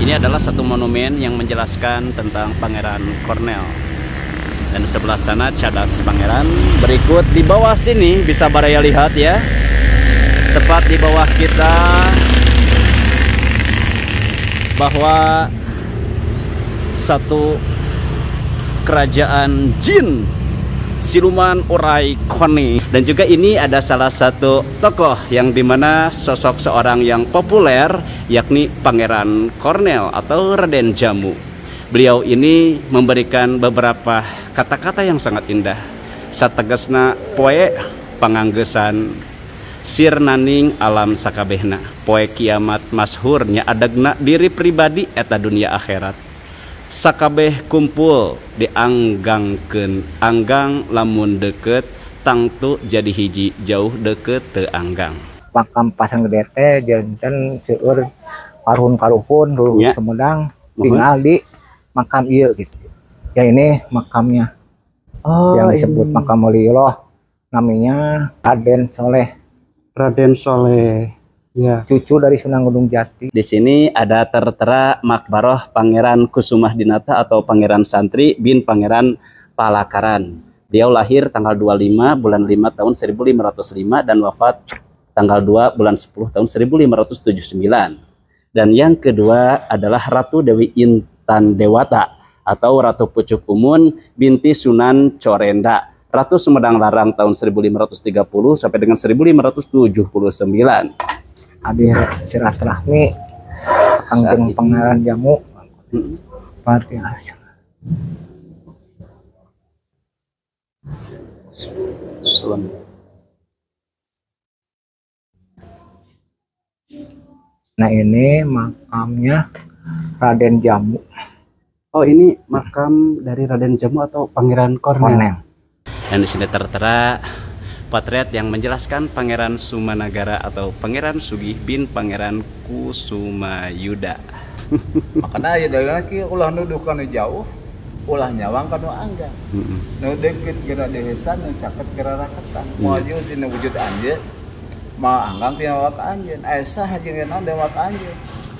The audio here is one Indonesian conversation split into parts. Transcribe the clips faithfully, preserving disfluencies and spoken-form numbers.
Ini adalah satu monumen yang menjelaskan tentang Pangeran Kornel. Dan di sebelah sana cadas Pangeran. Berikut di bawah sini bisa Baraya lihat ya. Tepat di bawah kita bahwa satu kerajaan jin siluman urai koni. Dan juga ini ada salah satu tokoh yang dimana sosok seorang yang populer, yakni Pangeran Kornel atau Raden Jamu. Beliau ini memberikan beberapa kata-kata yang sangat indah. Sategesna poe panganggesan sirnaning alam sakabehna, poe kiamat masyhurnya adagna diri pribadi eta dunia akhirat. Sakabeh kumpul dianggangkeun, anggang lamun deket tangtu jadi hiji, jauh deket teu anggang. Makam Pasang Gede teh janten seueur karuhun-karuhun dulu ya. Sumedang tinggal di makam ieu gitu. Ya ini makamnya. Oh, yang disebut ini. Makam Waliullah, namanya Raden Soleh. Raden Soleh. Ya. Cucu dari Sunan Gunung Jati. Di sini ada tertera makbaroh Pangeran Kusumah Dinata atau Pangeran Santri bin Pangeran Palakaran. Dia lahir tanggal dua puluh lima bulan lima tahun seribu lima ratus lima dan wafat tanggal dua bulan sepuluh tahun seribu lima ratus tujuh puluh sembilan. Dan yang kedua adalah Ratu Dewi Intan Dewata atau Ratu Pucuk Umun binti Sunan Corenda, Ratu Sumedang Larang tahun seribu lima ratus tiga puluh sampai dengan seribu lima ratus tujuh puluh sembilan. Abi silaturahmi Kangjeng Pangeran Jamu. Fatihah. Nah ini makamnya Raden Jamu. Oh ini makam dari Raden Jamu atau Pangeran Kornel. Dan di sini tertera potret yang menjelaskan Pangeran Sumanagara atau Pangeran Sugih bin Pangeran Kusumayuda. Makanya ya dari lagi ulah nuduh kana jauh, ulah nyawang kana angga. Heeh. Nu deukeut kira desa, nu caket kira raketan. Moal dina wujud anjeun, mau anggang tina wak anjeun. Asa hajeun naon dewa wak anjeun.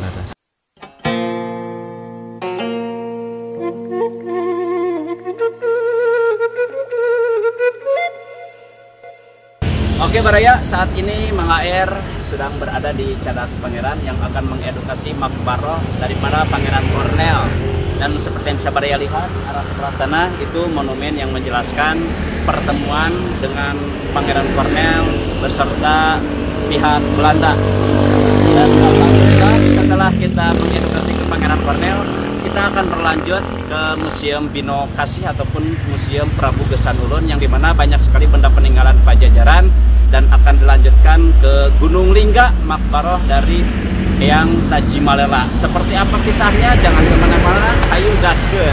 Oke Baraya, saat ini Mang Aer sedang berada di Cadas Pangeran yang akan mengedukasi makbaroh dari para Pangeran Kornel. Dan seperti yang bisa Baraya lihat, arah sebelah sana itu monumen yang menjelaskan pertemuan dengan Pangeran Kornel beserta pihak Belanda. Dan alhamdulillah setelah kita mengedukasi ke Pangeran Kornel, kita akan berlanjut ke Museum Bino Kasih ataupun Museum Prabu Gesan Ulun yang dimana banyak sekali benda peninggalan Pajajaran. Dan akan dilanjutkan ke Gunung Lingga, makbaroh dari Eyang Tajimalela. Seperti apa kisahnya? Jangan kemana-mana, ayo gaskeun.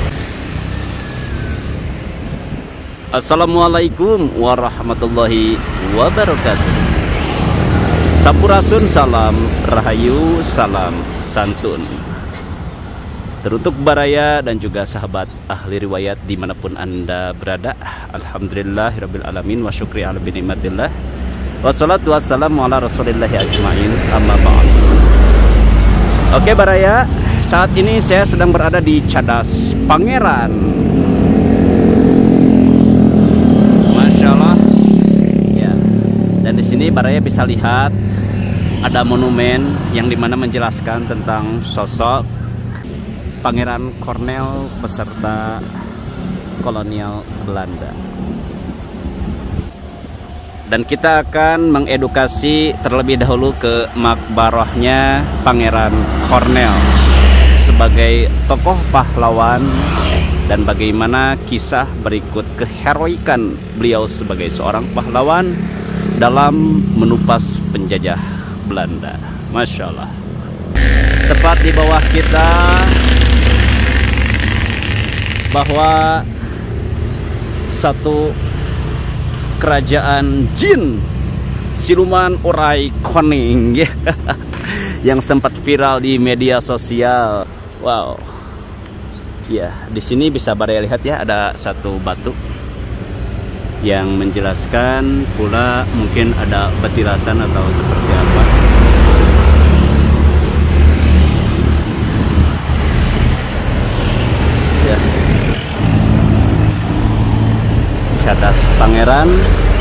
Assalamualaikum warahmatullahi wabarakatuh. Sampurasun, salam rahayu, salam santun. Teruntuk Baraya dan juga sahabat ahli riwayat dimanapun anda berada, alhamdulillahirabbil alamin wa syukri ala binikmatillah wassalatu wassalamu ala rasulillahi ajmain amma ba'd. Oke Baraya, saat ini saya sedang berada di Cadas Pangeran. Masya Allah ya. Dan di sini Baraya bisa lihat ada monumen yang dimana menjelaskan tentang sosok Pangeran Kornel beserta kolonial Belanda. Dan kita akan mengedukasi terlebih dahulu ke makbarohnya Pangeran Kornel sebagai tokoh pahlawan dan bagaimana kisah berikut keheroikan beliau sebagai seorang pahlawan dalam menupas penjajah Belanda. Masya Allah. Tepat di bawah kita bahwa satu kerajaan jin siluman urai koning yang sempat viral di media sosial. Wow. Ya, di sini bisa Baraya lihat ya, ada satu batu yang menjelaskan pula mungkin ada petilasan atau seperti apa. Pangeran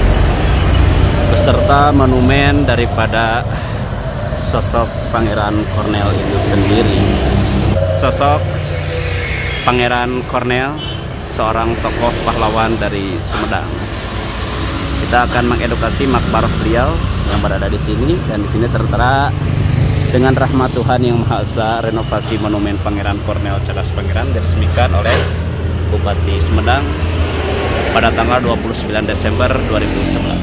beserta monumen daripada sosok Pangeran Cornel itu sendiri. Sosok Pangeran Cornel, seorang tokoh pahlawan dari Sumedang. Kita akan mengedukasi makbarah beliau yang berada di sini, dan di sini tertera dengan rahmat Tuhan Yang Maha Esa, renovasi monumen Pangeran Cornel Cadas Pangeran diresmikan oleh Bupati Sumedang pada tanggal dua puluh sembilan Desember dua ribu sebelas.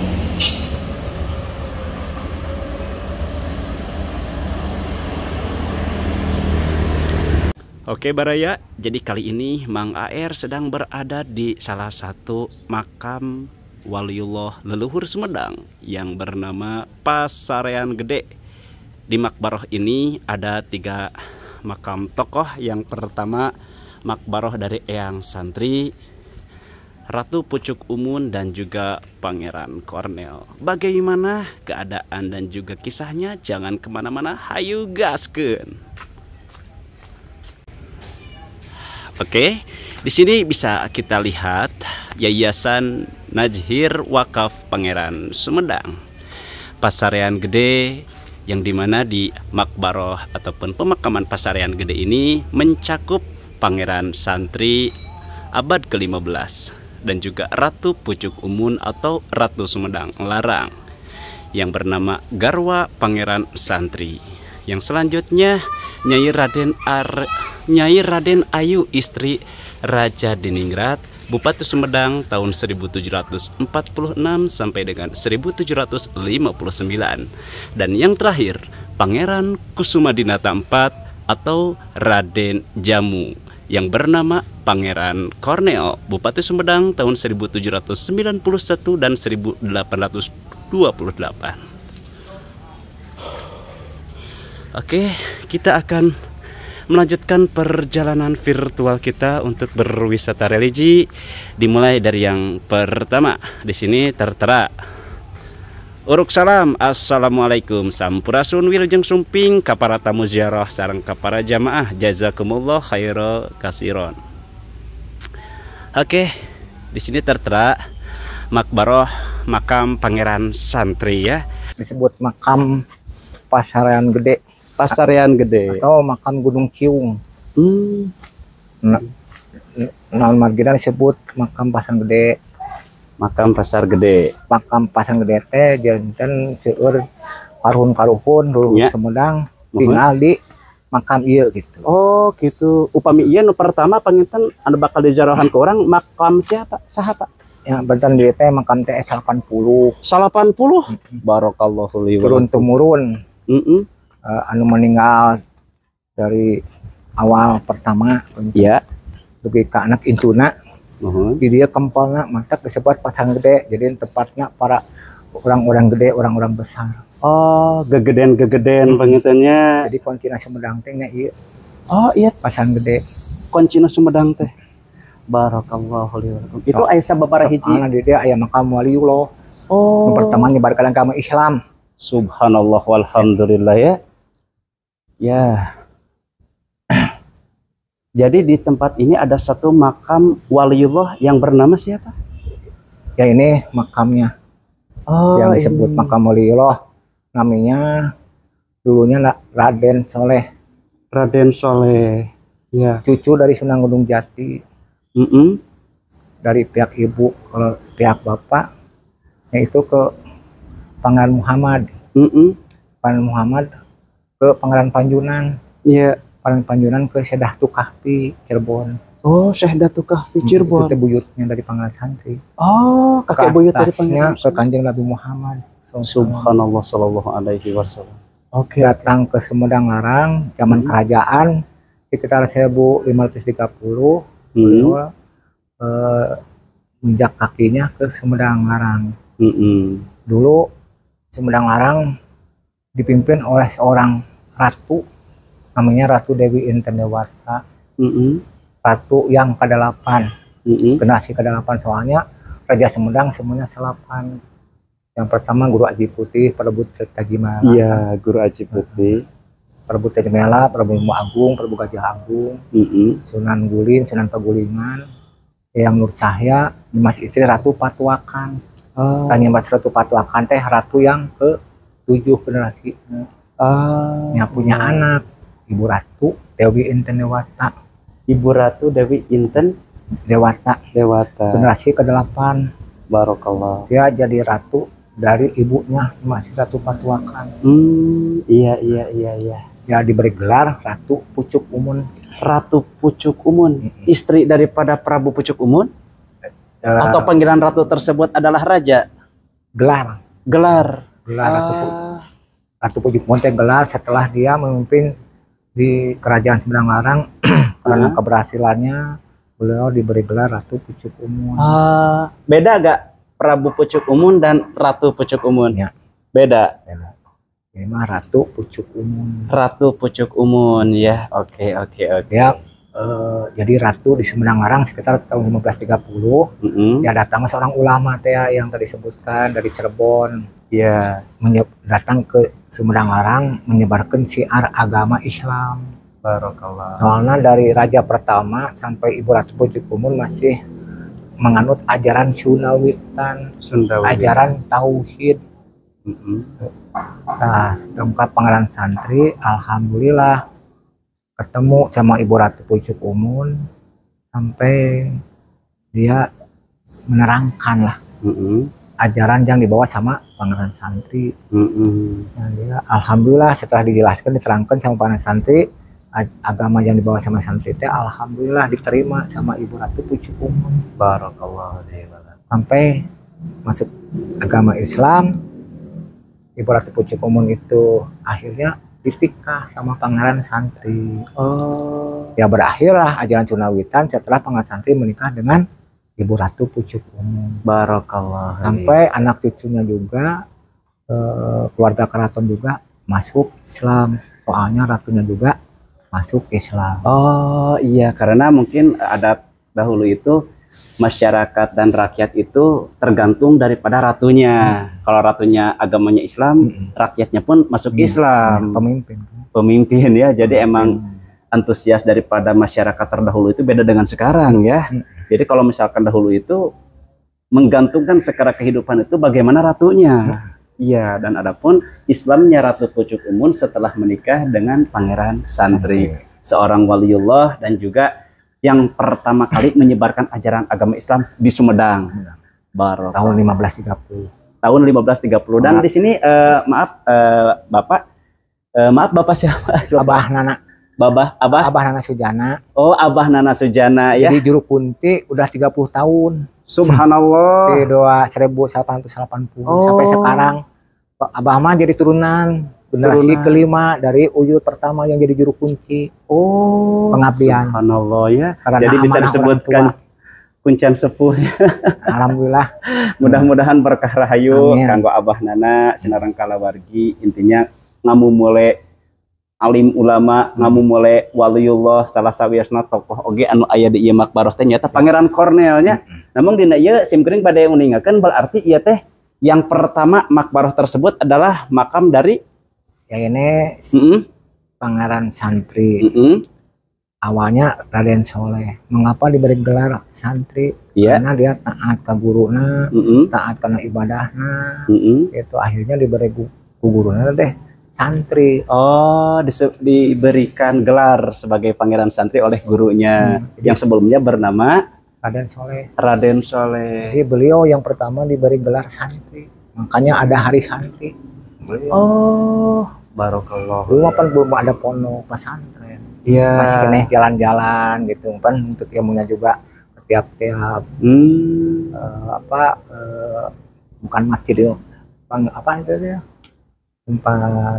Oke Baraya, jadi kali ini Mang A R sedang berada di salah satu makam Waliullah leluhur Sumedang yang bernama Pasarean Gede. Di makbaroh ini ada tiga makam tokoh. Yang pertama makbaroh dari Eyang Santri, Ratu Pucuk Umun, dan juga Pangeran Cornel. Bagaimana keadaan dan juga kisahnya? Jangan kemana-mana, hayu gaskeun. Oke, di sini bisa kita lihat Yayasan Najhir Wakaf Pangeran Sumedang Pasarean Gede, yang dimana di makbaroh ataupun pemakaman Pasarean Gede ini mencakup Pangeran Santri abad ke lima belas dan juga Ratu Pucuk Umun atau Ratu Sumedang Larang yang bernama Garwa Pangeran Santri. Yang selanjutnya Nyai Raden Ar Nyai Raden Ayu, istri Raja Diningrat, Bupati Sumedang tahun seribu tujuh ratus empat puluh enam sampai dengan seribu tujuh ratus lima puluh sembilan. Dan yang terakhir Pangeran Kusumadinata empat atau Raden Jamu yang bernama Pangeran Cornel, Bupati Sumedang tahun seribu tujuh ratus sembilan puluh satu dan seribu delapan ratus dua puluh delapan. Oke, kita akan melanjutkan perjalanan virtual kita untuk berwisata religi, dimulai dari yang pertama. Di sini tertera Uruk salam, assalamualaikum, sampurasun wilujeng sumping kapara tamu ziarah sareng kapara jamaah, jazakumullah khairal kasiron. Oke, di sini tertera makbaroh makam Pangeran Santri ya. Disebut makam Pasarean Gede. Pasarean Gede atau makam Gunung Ciung. Hmm. Nah, nah margina disebut makam Pasar Gede. Makam Pasar Gede. Makam Pasar Gede teh janten seueur karuhun karuhun dulu ya. Sumedang tinggal di makam ieu gitu. Oh, gitu. Upami ieu nu pertama panginten anu bakal dijarahan ke orang makam siapa? Saha Pak? Yang bertan di teh makam teh delapan puluh. delapan puluh. Barakallahu li wa turun temurun. Heeh. Uh, anu meninggal dari awal pertama ya lebih ke anak intuna uh-huh. Di dia kempalna masak disebut Pasar Gede, jadi tempatnya para orang-orang gede, orang-orang besar. Oh, gegeden-gegeden pengintennya. Jadi koncina Sumedang teh nya ieu. Oh iya, Pasar Gede koncina Sumedang teh. Barakallahu li wa lakum. Itu aya sababaraha hiji. Ana di dia aya makam Waliullah. Oh, yang pertama nyebarkan agama Islam. Subhanallah walhamdulillah ya. Ya, jadi di tempat ini ada satu makam Waliullah yang bernama siapa? Ya ini makamnya. Oh, yang disebut ini. Makam Waliullah namanya dulunya Raden Soleh. Raden Soleh. Ya. Cucu dari Sunan Gunung Jati. Mm -mm. Dari pihak ibu, kalau pihak bapak, yaitu ke Pangeran Muhammad. Mm -mm. Pangeran Muhammad ke Pangeran Panjunan. Iya. Pangeran Panjunan ke Syekh Datuk Kahfi Cirebon. Oh, Syekh Datuk Kahfi Cirebon. Itu buyutnya dari Pangeran Santri. Oh, kakek buyut dari Pangeran ke Kanjeng Nabi Muhammad. Subhanallah sallallahu alaihi wasallam. Oke. Datang ke Sumedang Larang zaman hmm. kerajaan sekitar seribu lima ratus tiga puluh. Hmm. Eh, menjak kakinya ke Sumedang Larang. Hmm. Dulu Sumedang Larang dipimpin oleh seorang ratu namanya Ratu Dewi Intendewata. Mm-hmm. Ratu yang kedelapan. Mm-hmm. Generasi kedelapan, soalnya Raja Sumedang semuanya selapan. Yang pertama Guru Aji Putih, Prabu Tajimala. Iya, Guru Aji Putih. Prabu Tajimala, Prabu Ilmu Agung, Prabu Gajah Agung, mm-hmm. Sunan Gulin, Sunan Pagulingan, Yang Nur Cahya Dimas Itri Ratu Patuakan. Oh. Kan Dimas Ratu Patuakan teh ratu yang ke tujuh generasi. Oh. Yang punya anak Ibu Ratu Dewi Inten Dewata. Ibu Ratu Dewi Inten Dewata. Dewata. Generasi kedelapan. Barokallah. Dia jadi ratu dari ibunya Dimas Ratu Patuakan. Hmm, iya iya iya iya. Dia diberi gelar Ratu Pucuk Umun. Ratu Pucuk Umun, Mm-mm. istri daripada Prabu Pucuk Umun, Uh, atau panggilan ratu tersebut adalah raja? gelar Gelar. gelar Ratu, Pu- Ah, Ratu Pucuk Umun teh gelar setelah dia memimpin di Kerajaan Sumedang Larang. Karena Ah. keberhasilannya beliau diberi gelar Ratu Pucuk Umun. ah, beda gak Prabu Pucuk Umun dan Ratu Pucuk Umun? Ya. Beda. Ini mah Ratu Pucuk Umun. Ratu Pucuk Umun ya. Oke oke oke. Dia eh, jadi ratu di Sumedang Larang sekitar tahun lima belas tiga puluh. Mm-mm. Ya datang seorang ulama teh yang tadi disebutkan dari Cirebon, Ya. menye- datang ke Sumedang Larang menyebarkan syiar agama Islam. Barokallah. Soalnya dari raja pertama sampai Ibu Ratu Pucuk Umun masih menganut ajaran Sunawitan, Sundawi. ajaran tauhid. Mm-mm. Nah, keempat pangeran santri, alhamdulillah ketemu sama Ibu Ratu Pucuk Umun sampai dia menerangkan lah Mm-mm. ajaran yang dibawa sama pangeran santri. Mm-mm. Nah, dia alhamdulillah setelah dijelaskan diterangkan sama pangeran santri ag- agama yang dibawa sama santri teh alhamdulillah diterima sama Ibu Ratu Pucuk Umun Barakallah. sampai masuk agama Islam. Ibu Ratu Pucuk Umun itu akhirnya ditikah sama pangeran santri. Oh. Ya berakhirlah ajaran Sunawitan setelah pangeran santri menikah dengan Ibu Ratu Pucuk Umun. Barakallah. Sampai anak cucunya juga eh, keluarga keraton juga masuk Islam. Soalnya ratunya juga masuk Islam. Oh iya, karena mungkin adat dahulu itu masyarakat dan rakyat itu tergantung daripada ratunya. Kalau ratunya agamanya Islam, Mm-mm. rakyatnya pun masuk Hmm. Islam. Pemimpin. Pemimpin ya, jadi emang antusias daripada masyarakat terdahulu itu beda dengan sekarang ya. Hmm. Jadi kalau misalkan dahulu itu menggantungkan secara kehidupan itu bagaimana ratunya. Iya, dan adapun Islamnya Ratu Pucuk Umun setelah menikah dengan Pangeran Santri, seorang waliullah dan juga yang pertama kali menyebarkan ajaran agama Islam di Sumedang. Barokah. Tahun lima belas tiga puluh. Tahun lima belas tiga puluh. Dan di sini eh, maaf eh, Bapak eh, maaf Bapak siapa? Abah Nana, Babah Abah. Abah Nana Sujana. Oh, Abah Nana Sujana ya. Jadi juru kunti udah tiga puluh tahun. Subhanallah. Di doa seribu delapan ratus delapan puluh Oh. sampai sekarang. Pak Abah mah jadi turunan generasi Turunan. kelima dari uyut pertama yang jadi juru kunci. Oh, Pengabdian. Subhanallah ya. Karena Jadi bisa amanah disebutkan kuncian sepuh. Alhamdulillah. Mudah-mudahan berkah rahayu Amin. kanggo Abah Nana sinareng kalawargi, intinya ngamu mulai alim ulama, ngamu mulai waliullah, salah sawiasna tokoh oge anu aya di ieu makbaroh teh nyata Pangeran Kornel nya. Namun dina ieu simkuring bade nguningakeun berarti ieu teh yang pertama makbaroh tersebut adalah makam dari Ya ini mm Pangeran Santri. -mm, Awalnya Raden Soleh. Mengapa diberi gelar santri? iya, Karena dia taat ke guruna, mm taat karena ibadahna. -mm. Itu akhirnya diberi gu ku guruna teh santri. Oh, dise- diberikan gelar sebagai pangeran santri oleh gurunya Hmm. yang sebelumnya bernama Raden Soleh. Raden Soleh. Jadi beliau yang pertama diberi gelar santri. Makanya ada hari santri. Beliau. Oh, barokallah. Dulu kan belum ada pondok pesantren. Iya. Masih kena jalan-jalan gitu kan untuk ilmunya juga tiap-tiap Hmm. eh, apa eh, bukan masjid itu. Bang, apa itu dia? Tempat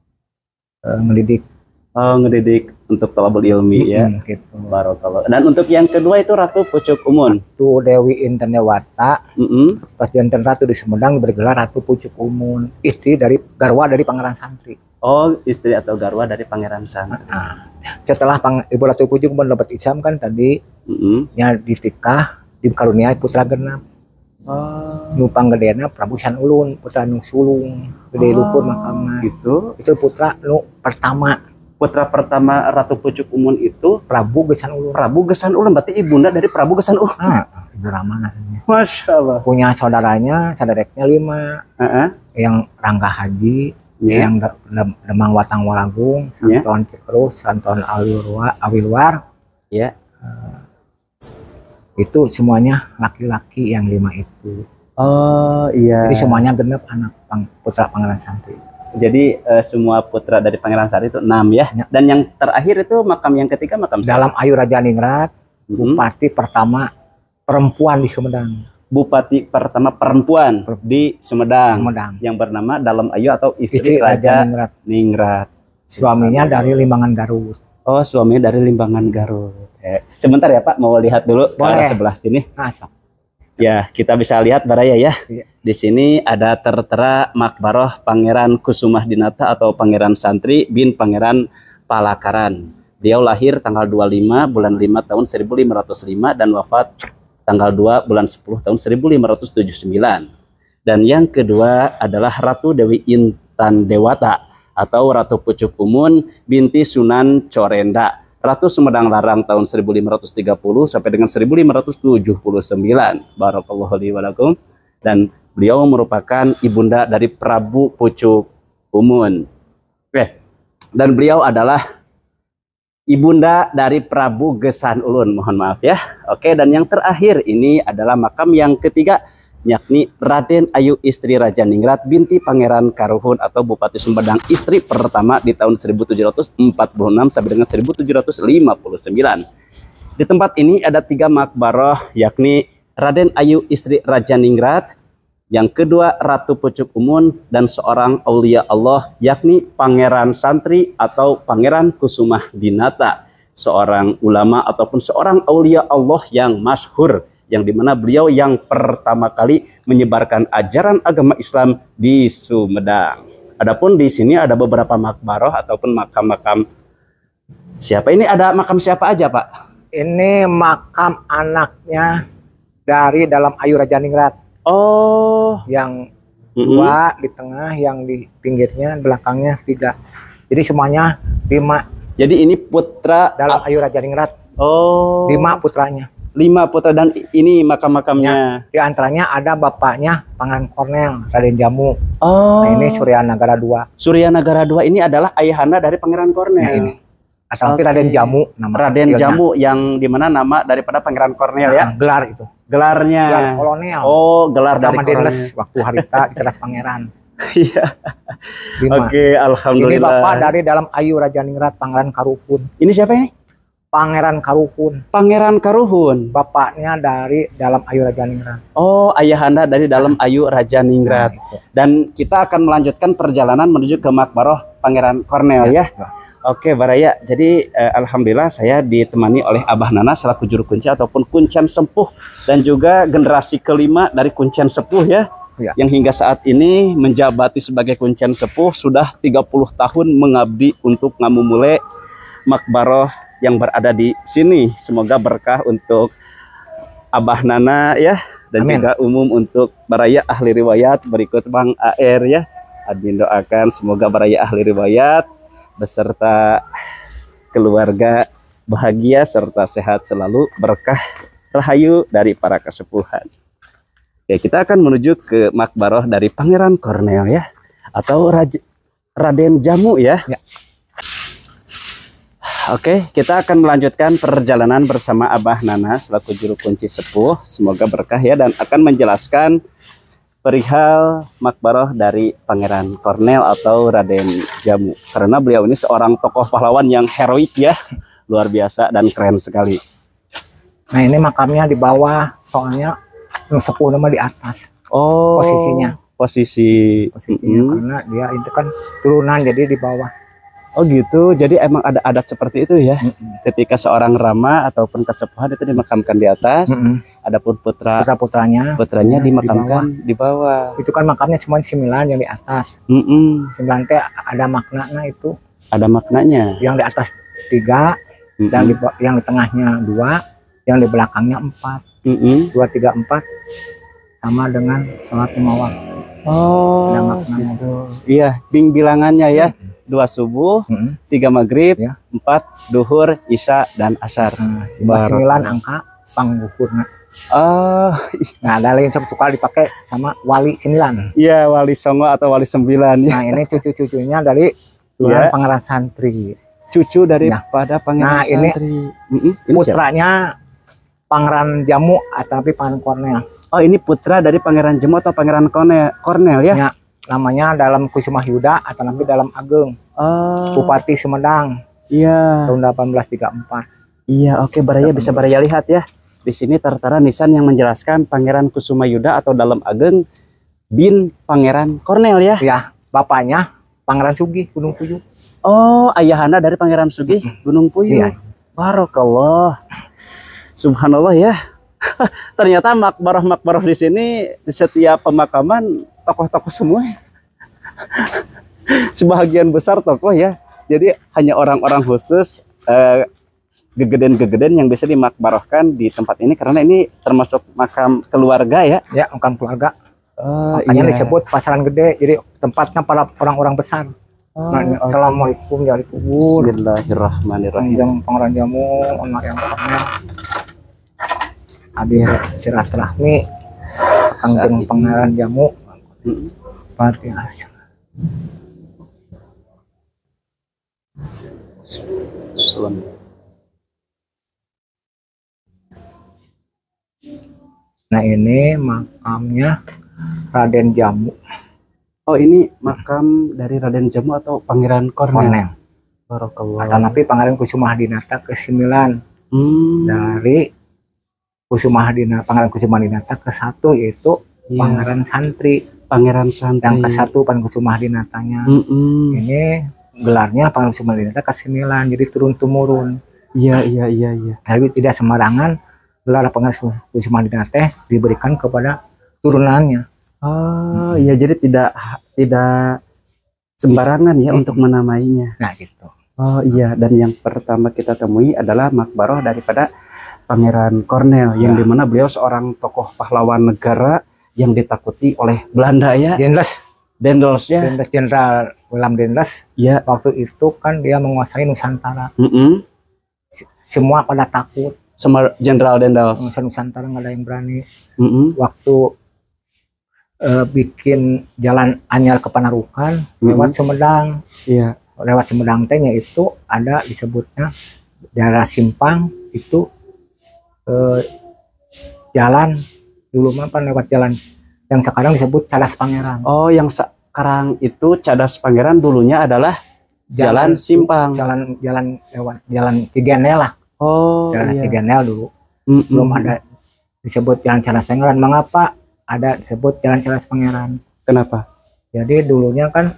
eh, ngedidik Oh, ngedidik untuk thalabul ilmi ya. Mm, gitu. Barokallah. Dan untuk yang kedua itu Ratu Pucuk Umun. Ratu Dewi Inten Dewata, Mm-mm. pas jantan ratu di Sumedang bergelar Ratu Pucuk Umun, istri dari garwa dari Pangeran Santri. Oh, istri atau garwa dari pangeran santri. Nah, setelah Pang, Ibu Ratu Pucuk Umun dapat Islam kan tadi Mm-mm. nya ditikah dikaruniai putra genap. Oh, Nu panggedena Prabu Sanulun, putra nu sulung, gede Oh, luhur makamna. gitu. Itu putra nu pertama. putra pertama Ratu Pucuk Umun itu Prabu Gesan Ulun. Prabu Gesan Ulun, berarti ibunda dari Prabu Gesan Ulun. Ah, Ibu Rama namanya. Masya Allah. Punya saudaranya, saudareknya lima. Uh-uh. Yang Rangga Haji, Yeah. yang De- De- Demang Watang Walagung, Yeah. Santon Cikrus, Santon Alurwa, Awiluar. Ya. Uh, itu semuanya laki-laki yang lima itu. Oh iya. Jadi semuanya genep anak pang, putra Pangeran Santri. Jadi eh, semua putra dari Pangeran Sari itu enam ya. Ya. Dan yang terakhir itu makam yang ketiga makam siapa? Dalam Ayu Raja Ningrat, Mhm. bupati pertama perempuan di Sumedang. Bupati pertama perempuan Per- di Sumedang, Sumedang. yang bernama Dalam Ayu atau Istri istri, Raja Raja Ningrat. Ningrat. Suaminya dari Limbangan Garut. Oh, suaminya dari Limbangan Garut. Eh, sebentar ya Pak, mau lihat dulu ke arah Boleh. sebelah sini. Asap. Ya, kita bisa lihat Baraya ya. Iya. Di sini ada tertera Makbaroh Pangeran Kusumah Dinata atau Pangeran Santri bin Pangeran Palakaran. Beliau lahir tanggal dua puluh lima bulan lima tahun seribu lima ratus lima dan wafat tanggal dua bulan sepuluh tahun seribu lima ratus tujuh puluh sembilan. Dan yang kedua adalah Ratu Dewi Intan Dewata atau Ratu Pucuk Umun binti Sunan Corenda, Ratu Sumedang Larang tahun seribu lima ratus tiga puluh sampai dengan seribu lima ratus tujuh puluh sembilan. Barakallahu li wa lakum. Dan beliau merupakan ibunda dari Prabu Pucuk Umun. Oke. Dan beliau adalah ibunda dari Prabu Gesan Ulun. Mohon maaf ya. Oke, dan yang terakhir ini adalah makam yang ketiga, yakni Raden Ayu istri Raja Ningrat binti Pangeran Karuhun atau Bupati Sumedang, istri pertama di tahun seribu tujuh ratus empat puluh enam sampai dengan seribu tujuh ratus lima puluh sembilan. Di tempat ini ada tiga makbaroh, yakni Raden Ayu istri Raja Ningrat, yang kedua Ratu Pucuk Umun, dan seorang aulia Allah yakni Pangeran Santri atau Pangeran Kusumah Dinata, seorang ulama ataupun seorang aulia Allah yang masyhur, yang dimana beliau yang pertama kali menyebarkan ajaran agama Islam di Sumedang. Adapun di sini ada beberapa makbaroh ataupun makam-makam siapa ini, ada makam siapa aja Pak? Ini makam anaknya dari Dalam Ayu Raja Ningrat. Oh, Yang mm-mm. dua di tengah, yang di pinggirnya, belakangnya tiga. Jadi semuanya lima Jadi ini putra Dalam Ayu Raja Ningrat. Oh, Lima putranya. lima putra, dan ini makam-makamnya. Di antaranya ada bapaknya Pangeran Kornel, Raden Jamu. Oh, Nah, ini Surya Nagara dua. Surya Nagara dua ini adalah ayahanda dari Pangeran Kornel. Nah, ini. Atau Oke. Raden Jamu nama Raden kecilnya. Jamu, yang dimana nama daripada Pangeran Kornel ya. Nah, gelar itu. Gelarnya. Gelar kolonel. Oh, gelar dari Sama Kornel. Denles waktu harita di Cerdas Pangeran. Iya. Lima. Oke, alhamdulillah. Ini bapak dari Dalam Ayu Raja Ningrat, Pangeran Karuhun. Ini siapa ini? Pangeran Karuhun. Pangeran Karuhun. Bapaknya dari Dalam Ayu Raja Ningrat. Oh, ayahanda dari Dalam Ayu Raja Ningrat. Nah, itu. Dan kita akan melanjutkan perjalanan menuju ke makbaroh Pangeran Kornel ya. Ya. Oke Baraya, jadi eh, alhamdulillah saya ditemani oleh Abah Nana selaku juru kunci ataupun kuncen sepuh, dan juga generasi kelima dari kuncen sepuh ya, Ya. yang hingga saat ini menjabati sebagai kuncen sepuh, sudah tiga puluh tahun mengabdi untuk ngamumule makbaroh yang berada di sini. Semoga berkah untuk Abah Nana ya, dan Amin. juga umum untuk Baraya ahli riwayat berikut Bang A R ya. Admin doakan semoga Baraya ahli riwayat beserta keluarga bahagia serta sehat selalu, berkah rahayu dari para kesepuhan. Oke, kita akan menuju ke makbaroh dari Pangeran Kornel ya, atau Raja, Raden Jamu ya. Ya. Oke, kita akan melanjutkan perjalanan bersama Abah Nana selaku juru kunci sepuh. Semoga berkah ya, dan akan menjelaskan perihal makbaroh dari Pangeran Kornel atau Raden Jamu, karena beliau ini seorang tokoh pahlawan yang heroik ya, luar biasa dan keren sekali. Nah, ini makamnya di bawah, soalnya yang sepuh nama di atas. Oh, Posisinya. posisi Posisinya Mm-mm. karena dia itu kan turunan, jadi di bawah. Oh gitu, jadi emang ada adat seperti itu ya. Mm-mm. Ketika seorang rama ataupun kesepuhan itu dimakamkan di atas, Mm-mm. adapun putra Putra-putranya putranya di dimakamkan di bawah. itu kan makamnya cuma sembilan, yang di atas Mm-mm. sembilan teh ada maknanya itu. Ada maknanya. Yang di atas tiga, Mm-mm. dan di, ba- yang di tengahnya dua, yang di belakangnya empat. Mm-mm. Dua, tiga, empat sama dengan sholat lima waktu. Oh, Ada maknanya. gitu. Iya, bing bilangannya ya. dua subuh, Mm-mm. tiga maghrib, Ya. empat duhur, isya dan asar. Nah, Baru. sembilan angka pangguhurna. Oh, Nah, ada lagi yang suka dipakai sama wali sembilan. iya wali songo atau wali sembilan ya. Nah, ini cucu-cucunya dari turunan Iya. pangeran santri. Cucu daripada pangeran Nah, ini santri. Mm-mm, ini siapa? Putranya pangeran Jamu atau tapi pangeran Kornel. Oh, ini putra dari pangeran Jemo atau pangeran Kornel, Kornel ya? Ya, namanya dalam Kusuma Yuda atau tapi dalam Ageng. Oh, Bupati Sumedang iya. tahun delapan belas tiga puluh empat. Iya, oke, Baraya bisa Baraya lihat ya. Di sini tertera nisan yang menjelaskan Pangeran Kusuma Yuda atau dalam Ageng bin Pangeran Kornel ya. Ya, bapaknya Pangeran Sugih Gunung Puyuh. Oh, ayahanda dari Pangeran Sugih Gunung Puyuh. Iya. Barokallah. Subhanallah ya. Ternyata makbaroh-makbaroh di sini di setiap pemakaman tokoh-tokoh semua. Sebahagian besar tokoh ya. Jadi hanya orang-orang khusus eh, gegeden-gegeden yang bisa dimakbarohkan di tempat ini karena ini termasuk makam keluarga ya. Ya, makam keluarga. Oh, Makanya iya. disebut pasaran gede. Jadi tempatnya para orang-orang besar. Oh, Nah, oke. Assalamualaikum ya kubur. Bismillahirrahmanirrahim. Panjang Pangeran Jamu, anak yang karena Abi silaturahmi Kangjeng Saat ini. Pangeran Jamu. Mm-mm. Fatihah. Sun. Nah, ini makamnya Raden Jamu Oh, ini makam dari Raden Jamu atau Pangeran Kornel. Kornel. Barakallah. Atau napi Pangeran Kusuma Hadinata ke sembilan. Hmm. Dari Kusuma Hadinata, Pangeran Kusuma Hadinata ke satu yaitu Iya. Pangeran Santri. Pangeran Santri. Yang ke satu Pangeran Kusuma Hadinatanya. Mm-mm. Ini gelarnya Pangeran Kusuma Hadinata ke sembilan, jadi turun temurun. Iya, iya, iya, iya. Tapi tidak sembarangan gelar Pangeran Kusuma Hadinata diberikan kepada turunannya. Oh, iya, jadi tidak tidak sembarangan ya Hmm. untuk menamainya. Nah, gitu. Oh iya, dan yang pertama kita temui adalah makbaroh daripada Pangeran Kornel yang Ya. dimana beliau seorang tokoh pahlawan negara yang ditakuti oleh Belanda ya. Dendles, Dendels ya. Dendles Jenderal Willem Dendles Ya. waktu itu kan dia menguasai Nusantara. Mm-mm. Semua pada takut. Sama Jenderal Dendels. Menguasai Nusantara nggak ada yang berani. Mm-mm. Waktu eh, bikin jalan anyar ke Panarukan lewat Sumedang. Iya. Lewat Sumedang tehnya itu ada disebutnya daerah Simpang itu eh, jalan dulu mah kan lewat jalan yang sekarang disebut Cadas Pangeran. Oh, yang sekarang itu Cadas Pangeran dulunya adalah Jalan Simpang. Jalan jalan lewat jalan Cigenel lah. Oh, Jalan iya. Cigenel dulu. Mm-mm. Belum ada disebut Jalan Cadas Pangeran. Mengapa ada disebut Jalan Cadas Pangeran? Kenapa? Jadi dulunya kan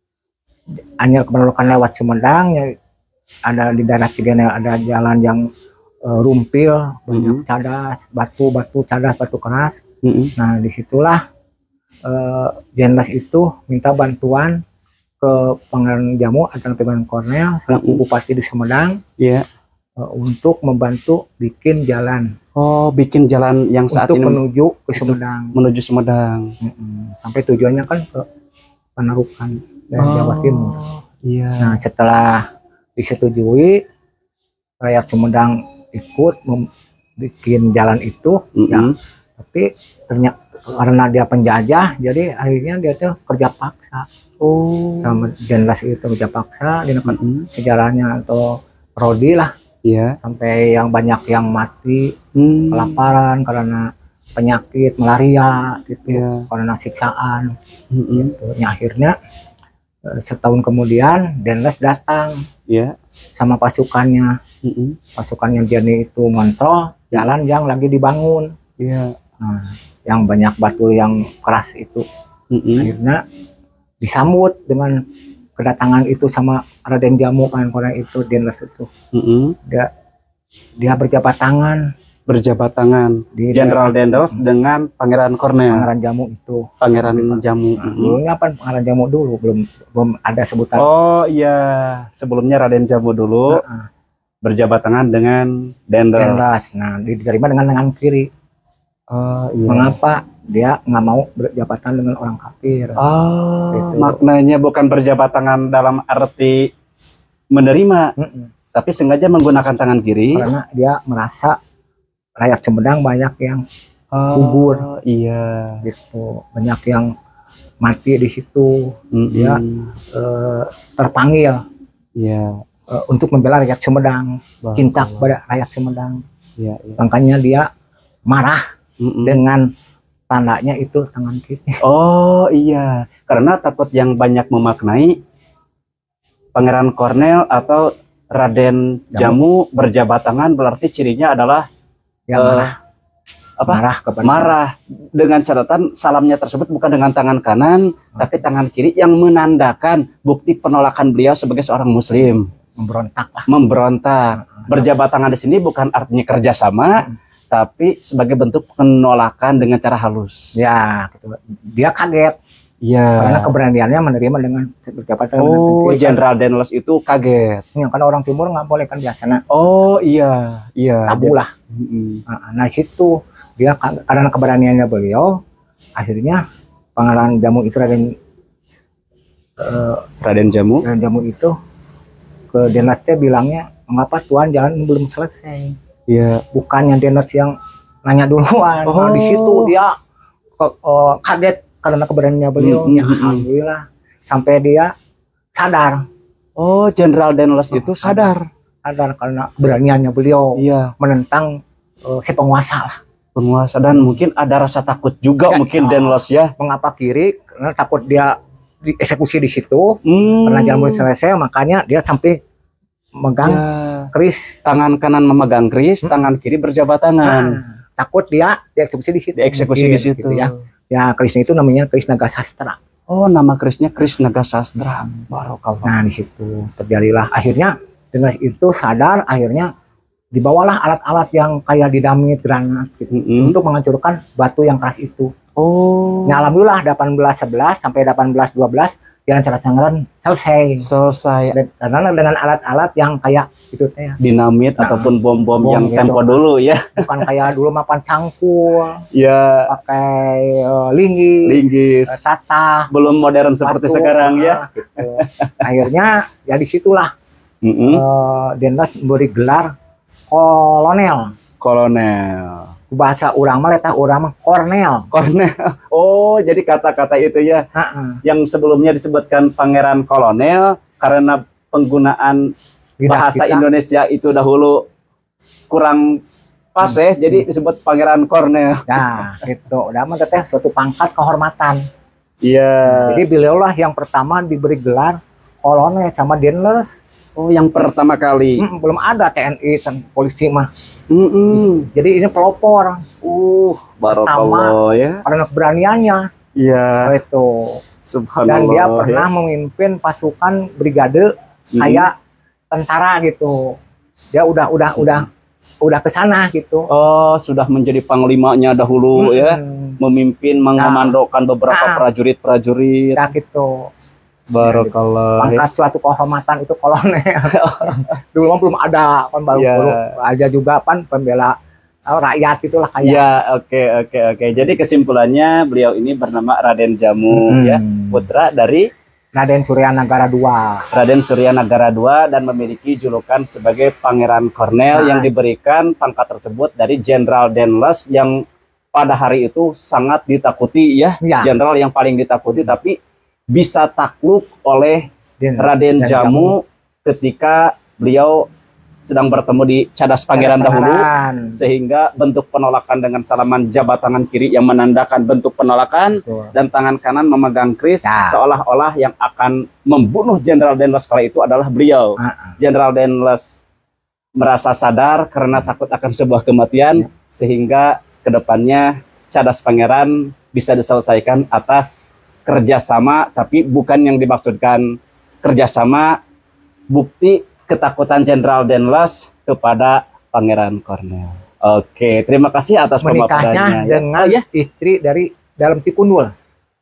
hanya kependudukan lewat Sumedang ya, ada di daerah Cigenel ada jalan yang eh, rumpil, banyak Mhm. cadas, batu-batu cadas, batu keras. Mm-mm. Nah, disitulah eh, Jenderal itu minta bantuan ke Pangeran Jamu atau Pangeran Kornel selaku Mhm. bupati di Sumedang Iya. eh, untuk membantu bikin jalan Oh, bikin jalan yang saat untuk ini menuju ke Sumedang. menuju Sumedang. Mm-mm. Sampai tujuannya kan ke Panarukan dan Jawa Timur. Iya. Nah, setelah disetujui, rakyat Sumedang ikut mem- bikin jalan itu, Mm-mm. ya. Tapi ternyata karena dia penjajah, jadi akhirnya dia tuh kerja paksa Oh. sama Jenderal itu kerja paksa di dekat Mm-mm. sejarahnya atau Rodi lah, Iya. sampai yang banyak yang mati Hmm. kelaparan karena penyakit malaria gitu, Iya. karena siksaan. Mm-mm. Gitu. Ya, akhirnya eh, setahun kemudian Denles datang Iya. sama pasukannya. Mm-mm. Pasukannya Jani itu ngontrol jalan yang lagi dibangun. Iya. Nah, yang banyak batu yang keras itu. Mm-mm. Akhirnya disambut dengan kedatangan itu sama Raden Jamu kan, karena itu Denles itu. Mm-mm. Dia dia berjabat tangan Berjabat tangan di Jenderal daerah- Dendels dengan Pangeran Kornel, Pangeran Jamu itu. Pangeran Jamu. Nah, Mm-mm. dulunya apa Pangeran Jamu dulu, belum belum ada sebutan. Oh iya, sebelumnya Raden Jamu dulu Nah, berjabat tangan dengan Dendels. Denles. Nah, diterima dengan tangan kiri. Oh iya. Mengapa dia nggak mau berjabatan dengan orang kafir. Oh, Gitu. maknanya bukan berjabat tangan dalam arti menerima, Mm-mm. tapi sengaja menggunakan tangan kiri. Karena dia merasa rakyat Sumedang banyak yang Oh, gugur. Iya. gitu, banyak yang mati di situ. Mm-mm. Dia eh, terpanggil Iya. eh, untuk membela rakyat Sumedang, Wah, cinta wah. kepada rakyat Sumedang. Iya, iya. Makanya dia marah Mm-mm. dengan tandanya itu tangan kiri. Oh iya, karena takut yang banyak memaknai Pangeran Kornel atau Raden Jamu berjabat tangan berarti cirinya adalah Dia Eh, marah, apa? marah kepada marah, dengan catatan salamnya tersebut bukan dengan tangan kanan tapi tangan kiri yang menandakan bukti penolakan beliau sebagai seorang muslim, memberontak lah. memberontak. Berjabat tangan di sini bukan artinya kerjasama, tapi sebagai bentuk penolakan dengan cara halus. Ya, gitu. Dia kaget karena Iya. keberaniannya menerima dengan berjabat tangan. Oh, dengan kiri. Jenderal Denlos itu kaget. Ya, karena orang timur nggak boleh kan biasanya Oh iya, iya. tabu lah. Mm-mm. Nah, nah situ dia ka- karena keberaniannya beliau, akhirnya Pangeran Jamu itu Raden eh, Raden Jamu. Raden Jamu itu ke Denas teh bilangnya, mengapa Tuan jalan belum selesai? Iya. Bukannya Denas yang nanya duluan. Nah, di situ Oh. dia ke- eh, kaget karena keberaniannya beliau. Mm, Ya, mm, mm. alhamdulillah sampai dia sadar, Oh, Jenderal Denlos itu sadar. sadar karena keberaniannya beliau Iya, menentang eh, si penguasa lah. penguasa dan mungkin ada rasa takut juga Ya, mungkin ya. Denlos ya. Mengapa kiri? Karena takut dia dieksekusi di situ. Hmm. Karena jalan belum selesai, makanya dia sampai megang Ya. keris. Tangan kanan memegang keris, Hmm. tangan kiri berjabat tangan. Nah, takut dia dieksekusi di situ. Dieksekusi Mungkin, di situ. gitu ya. Ya, kerisnya itu namanya keris naga sastra. Oh, nama kerisnya Keris Naga Sastra. Barokallah. Nah, di situ terjadilah akhirnya dengan itu sadar, akhirnya dibawalah alat-alat yang kayak dinamit, granat gitu, Mm-mm. untuk menghancurkan batu yang keras itu. Oh. Nah, alhamdulillah delapan belas sebelas sampai delapan belas dua belas Jalan Cara Tangerang selesai. Selesai. Dan- Karena dengan alat-alat yang kayak itu teh ya. Dinamit Nah, ataupun bom-bom bom yang gitu. tempo dulu ya. Bukan kayak dulu makan cangkul, Ya, pakai eh, linggis, linggis. eh, tatah, Belum modern seperti batu, sekarang ya. ah, gitu. Akhirnya ya disitulah Mm-mm. eh, Denlos memberi gelar kolonel. Kolonel. Bahasa urang mah letah urang mah kornel. Kornel. Oh, jadi kata-kata itu ya Heeh. yang sebelumnya disebutkan Pangeran Kolonel karena penggunaan Lidah bahasa kita. Indonesia itu dahulu kurang pas ya, jadi disebut Pangeran Kornel. Nah, gitu. Udah mah teteh suatu pangkat kehormatan. Iya. Jadi beliau lah yang pertama diberi gelar kolonel sama Denlos. Oh, yang pertama kali. Hmm, belum ada T N I dan polisi mah. Mm-mm. Jadi ini pelopor Uh, barokallah ya. karena keberaniannya Iya. itu. Subhanallah. Dan dia ya. pernah memimpin pasukan brigade Mm. kayak tentara gitu. Dia udah udah udah udah ke sana gitu. Oh, sudah menjadi panglimanya dahulu ya, Hmm, memimpin mengomandokan beberapa Nah. prajurit-prajurit. ya gitu. Barokallah. Pangkat suatu kehormatan itu kolonel. Dulu mah belum ada kan baru Ya. baru aja juga pan pembela eh, rakyat itulah kayak. Ya, oke oke oke. Jadi kesimpulannya beliau ini bernama Raden Jamu Hmm. ya, putra dari Raden Surya Nagara dua. Raden Surya Nagara dua dan memiliki julukan sebagai Pangeran Kornel Nah. yang diberikan pangkat tersebut dari Jenderal Denlos yang pada hari itu sangat ditakuti ya, Ya. jenderal yang paling ditakuti tapi bisa takluk oleh Den- Raden dan Jamu ketika beliau sedang bertemu di Cadas Pangeran dahulu, Pangeran. sehingga bentuk penolakan dengan salaman jabat tangan kiri yang menandakan bentuk penolakan Betul. dan tangan kanan memegang keris Ya. seolah-olah yang akan membunuh Jenderal Denlos kala itu adalah beliau. Ah, Jenderal Denlos merasa sadar karena takut akan sebuah kematian Ya. sehingga kedepannya Cadas Pangeran bisa diselesaikan atas kerjasama, tapi bukan yang dimaksudkan kerjasama, bukti ketakutan Jenderal Denlos kepada Pangeran Kornel. Oke, terima kasih atas pemaparannya. menikahnya ya. dengan Oh, ya, istri dari dalam Cikundul.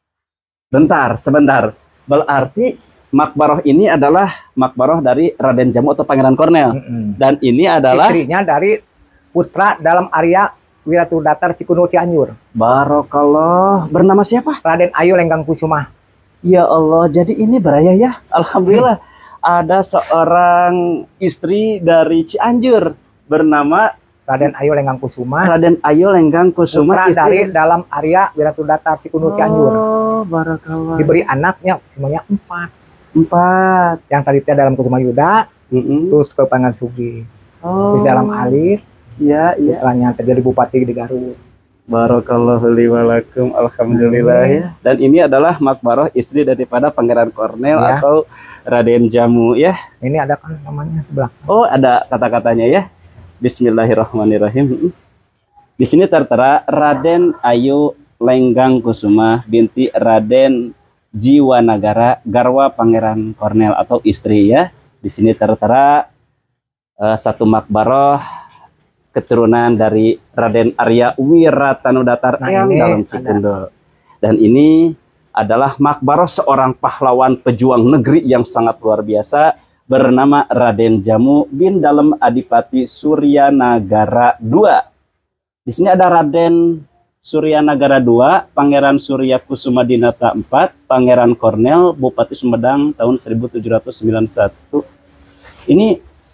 bentar, sebentar. Berarti Makbaroh ini adalah Makbaroh dari Raden Jamu atau Pangeran Kornel. Mm-mm. Dan ini adalah Istrinya dari putra dalam Arya Wiratudatar Cikunul Cianjur. Barokallah. Bernama siapa? Raden Ayu Lenggang Kusuma. Ya Allah, jadi ini Baraya ya. Alhamdulillah ada seorang istri dari Cianjur bernama Raden Ayu Lenggang Kusuma. Raden Ayu Lenggang Kusuma, Putra dari dalam Arya Wiratudatar Cikunul Cianjur. Oh, barakallah. Diberi anaknya semuanya empat. Empat. Yang tadi dalam Kusuma Yuda, Mm -mm. terus ke Pangan Sugi. Oh. Terus dalam Alir, Iya, iya. putranya terjadi bupati di Garut. Barakallahu li wa lakum. Alhamdulillah ya. Dan ini adalah makbaroh istri daripada Pangeran Kornel Ya. atau Raden Jamu ya. Ini ada kan namanya sebelah. Oh, ada kata-katanya ya. Bismillahirrahmanirrahim. Di sini tertera Raden Ayu Lenggang Kusuma binti Raden Jiwanagara garwa Pangeran Kornel atau istri ya. Di sini tertera uh, satu makbaroh keturunan dari Raden Arya Wiratanudatar Nah, yang ini dalam Cikundul. Dan ini adalah makbaroh seorang pahlawan pejuang negeri yang sangat luar biasa bernama Raden Jamu bin Dalem Adipati Suryanagara kedua. Di sini ada Raden Suryanagara kedua, Pangeran Surya Kusuma Dinata empat, Pangeran Kornel, Bupati Sumedang tahun seribu tujuh ratus sembilan puluh satu. Ini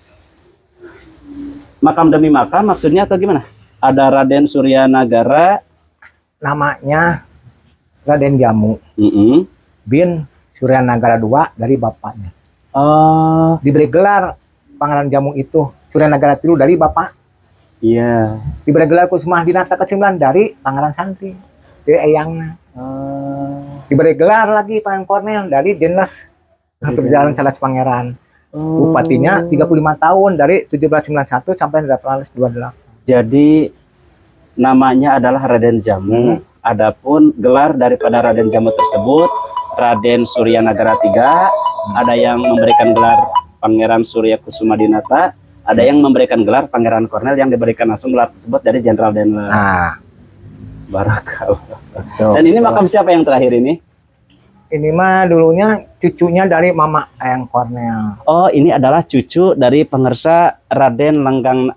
makam demi makam maksudnya atau gimana? Ada Raden Suryanagara, Namanya Raden Jamu mm -mm. bin Suryanagara kedua dari bapaknya. Oh, Diberi gelar Pangeran Jamu itu Suryanagara tilu dari bapak. iya. Diberi gelar Kusuma Dinata kesembilan dari Pangeran Santri dari eyangnya. Oh, Diberi gelar lagi Pangeran Kornel dari Dinas Perjalanan Salas Pangeran. oh. Bupatinya tiga puluh lima tahun dari tujuh belas sembilan puluh satu sampai delapan belas dua puluh delapan. Jadi namanya adalah Raden Jamu. Hmm. Adapun gelar daripada Raden Jamu tersebut Raden Suryanagara tiga. Ada yang memberikan gelar Pangeran Surya Kusuma Dinata, ada yang memberikan gelar Pangeran Kornel yang diberikan langsung gelar tersebut dari Jenderal Denler. Nah, Barakallah. betul. Dan ini makam siapa yang terakhir ini? Ini mah dulunya cucunya dari Mama Eyang Kornel. Oh, ini adalah cucu dari pengersa Raden Lenggang.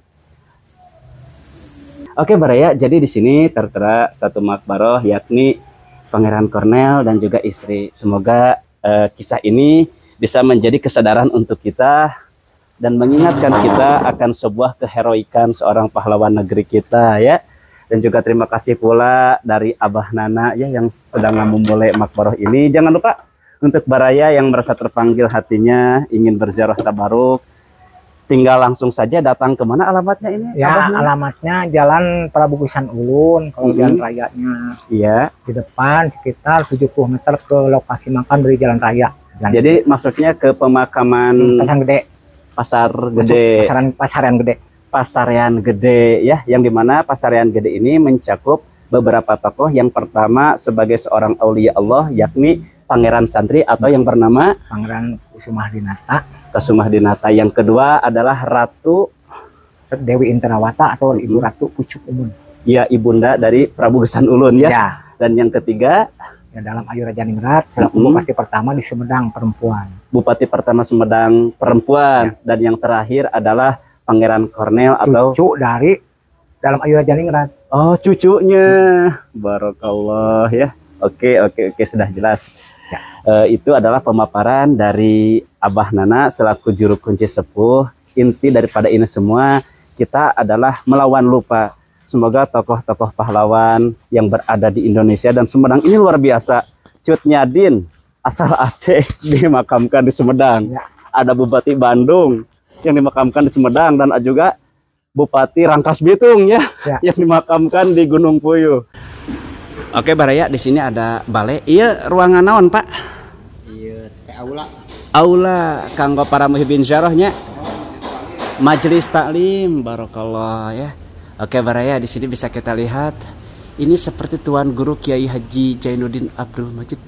Oke, Baraya. Jadi di sini tertera satu makbaroh yakni Pangeran Kornel dan juga istri. Semoga eh, kisah ini bisa menjadi kesadaran untuk kita dan mengingatkan kita akan sebuah keheroikan seorang pahlawan negeri kita ya. Dan juga terima kasih pula dari Abah Nana ya yang sedang memulai makbaroh ini. Jangan lupa untuk Baraya yang merasa terpanggil hatinya ingin berziarah tabaruk, tinggal langsung saja datang ke mana alamatnya ini? Ya, Abah Nana? alamatnya Jalan Prabu Busan Ulun, kalau Mm-hmm. jalan rayanya Iya. di depan sekitar tujuh puluh meter ke lokasi makan dari jalan raya. Dan Jadi masuknya ke pemakaman Pasar Gede, Pasar Gede, pasaran pasaran gede. Pasarian Gede ya, yang dimana Pasarian Gede ini mencakup beberapa tokoh. Yang pertama sebagai seorang aulia Allah yakni Pangeran Santri atau yang bernama Pangeran Kusuma Dinata, Kusuma Dinata. Yang kedua adalah Ratu Dewi Intrawata atau Ibu Ratu Pucuk Umun. ya ibunda dari Prabu Gesan Ulun ya. Ya, Dan yang ketiga ya dalam Ayu Raja Ningrat, selaku Mm-hmm. bupati pertama di Sumedang perempuan. Bupati pertama Sumedang perempuan. Dan yang terakhir adalah Pangeran Kornel atau Cucu dari dalam Ayu Raja Ningrat. oh cucunya. Barokallah ya. Oke oke oke sudah jelas. Ya. Eh, itu adalah pemaparan dari Abah Nana selaku juru kunci sepuh. Inti daripada ini semua kita adalah melawan lupa. Semoga tokoh-tokoh pahlawan yang berada di Indonesia dan Sumedang ini luar biasa. Cut Nyadin asal Aceh dimakamkan di Sumedang. Ya. Ada Bupati Bandung yang dimakamkan di Sumedang dan juga Bupati Rangkas Bitung ya, Ya. yang dimakamkan di Gunung Puyuh. Oke Baraya, di sini ada balai. Iya ruangan naon Pak? Iya, teh aula. Aula kanggo para muhibin ziarahnya. Majelis taklim, barokallah ya. Oke Baraya, di sini bisa kita lihat ini seperti Tuan Guru Kiai Haji Jainuddin Abdul Majid.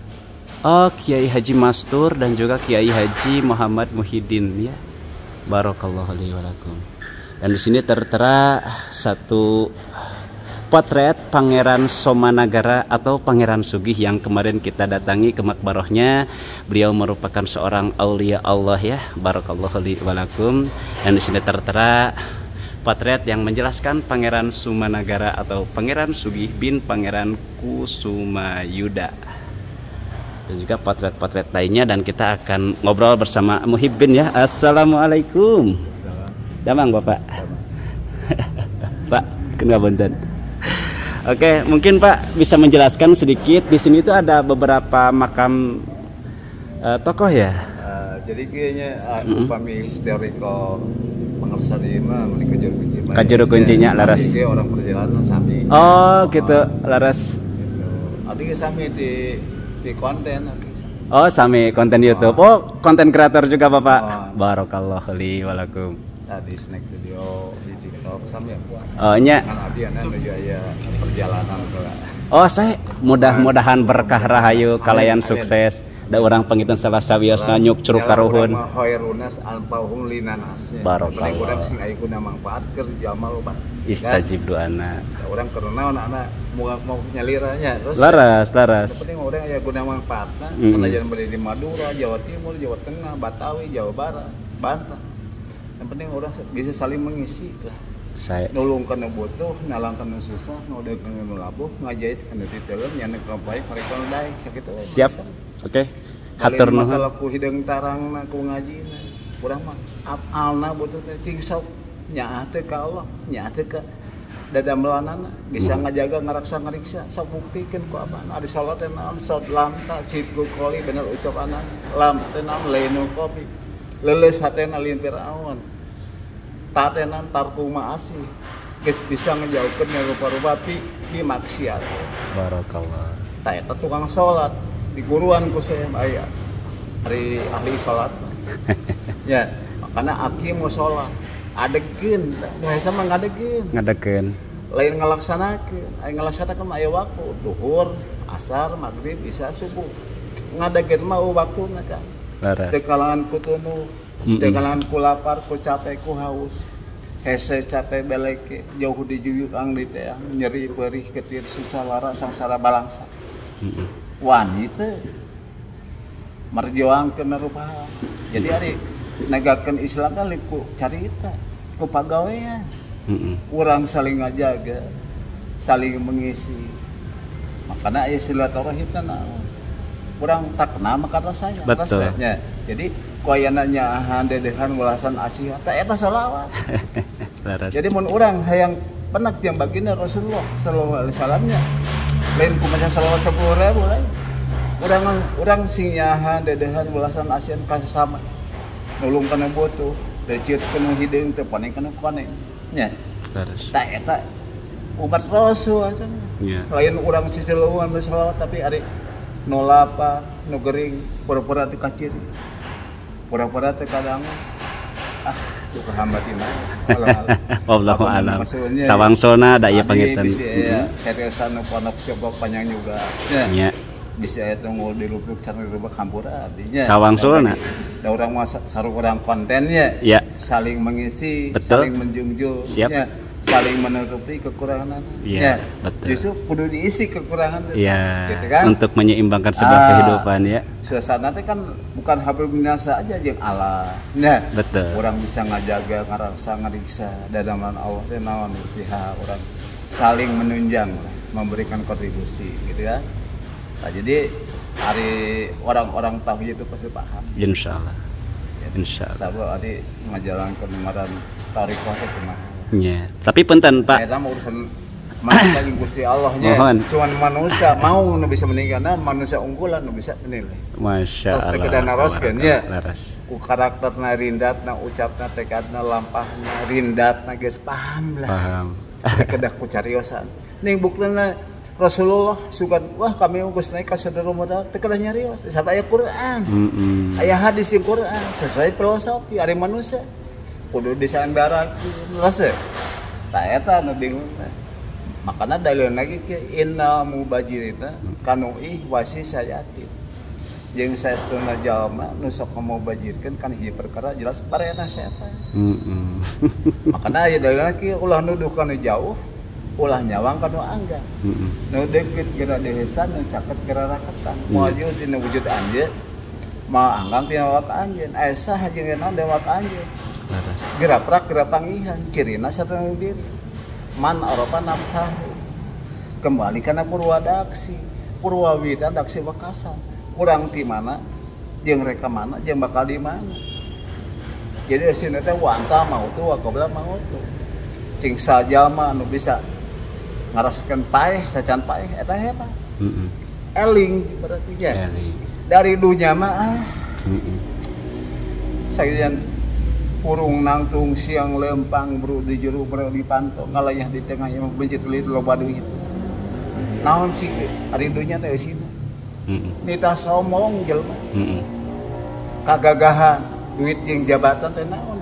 Oh, Kiai Haji Mastur dan juga Kiai Haji Muhammad Muhyiddin ya. Barakallahu alaihi walakum. Dan di sini tertera satu potret Pangeran Somanagara atau Pangeran Sugih yang kemarin kita datangi ke makbarohnya. Beliau merupakan seorang aulia Allah ya. Barakallahu alaihi walakum. Dan di sini tertera Potret yang menjelaskan Pangeran Sumanagara atau Pangeran Sugih bin Pangeran Kusumayuda, dan juga potret-potret lainnya, dan kita akan ngobrol bersama Muhibbin ya. Assalamualaikum. Damang Bapak. Pak, kenapa bunten? Oke, mungkin Pak bisa menjelaskan sedikit. Di sini itu ada beberapa makam uh, tokoh ya. Uh, jadi kayaknya uh, mm-hmm. upami historical pengersari mah meuli kajur kunci. Kajur kuncinya laras. Dia orang perjalanan sami. Oh, gitu, laras. Gitu. Abi sami di di konten abi. Oh, sami konten YouTube. Oh, konten kreator juga Bapak. Oh. Barakallahu li walakum. Tadi snack video di TikTok sama yang puasa. Oh, nya. Kan abi ana menuju aya perjalanan pula. Oh, saya mudah-mudahan berkah rahayu kalayan sukses. Da urang pangitan salah sawiosna nyuk curug karuhun. Khairunas alfahum linanas. Barakallah. Urang sing aya guna manfaat keur jalma loba. Istajib doana. Urang keur naon anak mau mau nyaliranya terus. Laras, laras. Penting urang aya guna manfaatna. Sanajan bari di Madura, Jawa Timur, Jawa Tengah, Batawi, Jawa Barat, Banten. Yang penting orang bisa saling mengisi lah. Saya nulung kana butuh, nalang kana susah, ngodeg kana labuh, ngajait kana titeuleuh, nyanek ka baik, mereka daek sakitu. Siap. Oke. Okay. Hatur nuhun. Masalah ku hideung tarangna ku ngajina. Urang mah apalna butuh teh ting sok nyaah teh ka Allah, nyaah teh ka dadamelanana, bisa ngajaga ngaraksa ngariksa, sok buktikeun ku apa? Ari salat teh naon, salat lam ta sidku qoli bener ucapanan, lam teh naon lainu kopi. Leles hatena lin Firaun, tatenan tarku maasih, geus bisa ngejauhkeun rupa-rupa pi pi maksiat. Barakallah. Ta eta tukang salat di guruan ku saya aya ari ahli salat. Ya, makana aki mau salat adegeun, biasa mah ngadegeun. Ngadegeun. Lain ngalaksanakeun, aya ngalaksanakeun aya waktu duhur, asar, magrib, isya, subuh. Ngadegeun mah waktuna kan. Teu kalangan ku tunuh, teu kalangan ku lapar, ku capek, ku haus. Hese capek beleke, jauh di juyuk ang di teh, nyeri perih ketir susah lara sangsara balangsa. Wanita merjuangkeun rupaha. Jadi ari negakeun Islam kan ku carita, ku pagawean. Urang saling ngajaga, saling mengisi. Makana aya silaturahim teh naon? Kurang tak kenal maka rasanya, rasanya. Jadi koyananya handedehan welasan Asia, tak eta salawat. Jadi mun urang hayang penak yang baginda Rasulullah sallallahu alaihi wasallamnya, lain ku maca salawat sepuluh ribu lain. Urang urang sing nyahan dedehan welasan Asia ka sesama. Nulung kana butuh, teu cieutkeun hideung teu paneng kana koneng. Nya. Tak eta umat Rasul aja. Lain urang siceuleuan bersalawat tapi ari nolapa, nu gering, pura-pura teu kaciri. Pura-pura teu kadang ah, teu kahambatina. Wallahu a'lam. Sawangsona da ieu pangitan. Bisa ya, cariosan nu ponok coba panjang juga. Nya. Bisa eta ngul dilupuk cara rubah hampura artinya. Sawangsona. Da urang mah sareng urang kontennya. Ya. Saling mengisi, betul. Saling menjunjung. Siap. Ya. Saling menutupi kekurangan. Iya, ya, betul. Justru kudu diisi kekurangan itu. Iya. Gitu kan? Untuk menyeimbangkan sebuah ah, kehidupan ya. Suasana itu kan bukan habil binasa aja jeung Allah. Nah, betul. Orang bisa ngajaga, ngaraksa, ngariksa dadaman Allah teh naon pihak orang saling menunjang, memberikan kontribusi gitu ya. Nah, jadi hari orang-orang tauhid itu pasti paham. Insyaallah. Insyaallah. Sabab ari ngajalankeun ngaran tarikh kumaha. Ya, tapi punten Pak. Eta mah urusan manusia jeung Gusti Allah nya. Cuman manusia mau nu bisa meninggalna manusia unggulan nu bisa menilai. Masya Allah. Terus teh naroskeun nya. Laras. Ku karakterna rindatna, ucapna, tekadna, lampahna, rindatna geus paham lah. Paham. Kedah ku cariosan. Ning buktena Rasulullah sugan wah kami geus naik ka saudara modal teu kedah nyarios. Sampai aya Quran. Heeh. Aya hadis di Quran sesuai filosofi ari manusia. Kudu disandarakeun rasa tak eta nu bingung teh makana dalil lagi ke inna mubajirina kanu ih wasi sayati jeung saestuna jalma nu sok mubajirkeun kan hiji perkara jelas parena setan heeh makana aya dalil lagi ulah nuduh kana jauh ulah nyawang kana angga heeh nu deukeut kira dehesan nu caket kira raketan moal ieu dina wujud anjeun ma anggang tina wak anjeun aya saha jeung naon dewa anjeun Geraprak gerapangihan cirina sareng diri man aropa nafsahu kembali kana Purwadaksi Purwawida daksi Wakasan kurang ti mana jeung reka mana jeung bakal di mana jadi asina teh wanta mau tuh wakobla mau tuh cing sajama anu bisa ngarasakeun paeh sacan paeh eta hepa heeh eling berarti ya eling dari dunya mah ah heeh saeuyan urung nangtung siang lempang bro di jero bro di panto ngalayah di tengah yang benci tulis loba duit naon sih ari dunya teh sina heeh nita somong jelema heeh kagagahan duit jeung jabatan teh naon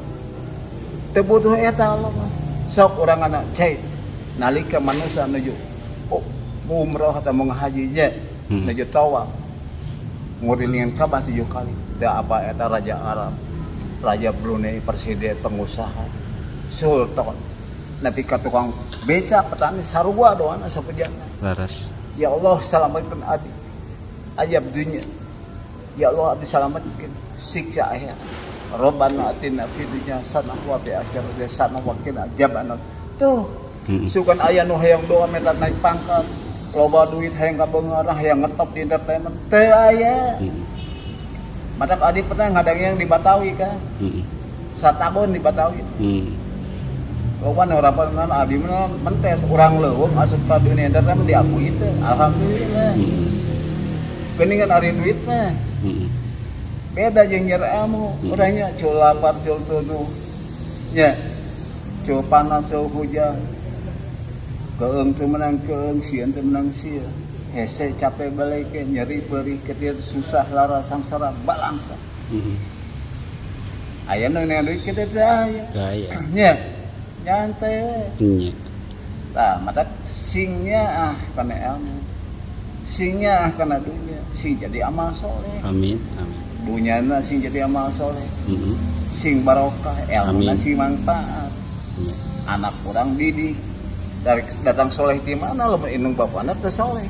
teu butuh eta Allah sok urang anak cai nalika manusia nuju oh umroh atau mau ngahaji nya hmm. nuju tawaf ngurilingan Ka'bah tujuh kali da apa eta raja Arab raja Brunei presiden pengusaha sultan nabi ka tukang beca petani sarua doana sapejana laras ya Allah selamatkan adi ayab dunia ya Allah abdi selamatkan siksa akhirat Rabbana atina fid dunya hasanah wa fil akhirati hasanah wa qina adzabannar tuh hmm. sukan aya nu hayang doa minta naik pangkat loba duit hayang kabeungeurah hayang ngetop di entertainment teu aya hmm. Matak adi pernah ngadang yang di Batawi kan hmm. Satabon di Batawi hmm. loba nu rapan abi mah mentes urang leuweung asup ka dunia entertainment diakui teh alhamdulillah hmm. geuningan ari duit mah hmm. beda jeung nyer ilmu hmm. urangnya cul lapar cul tuduh nya cul panas cul hujan keung teu menang keung sieun teu menang sieun hese capek balik nyeri perih ketir susah lara sangsara balangsa heeh aya nu neung duit kitu teh aya aya nya nyantai nya tah mata singnya ah kana ilmu singnya ah kana dunya sing jadi amal soleh amin amin dunyana sing jadi amal soleh heeh sing barokah ilmuna sing manfaat anak urang didik dari datang soleh di mana lo indung bapaknya teu soleh.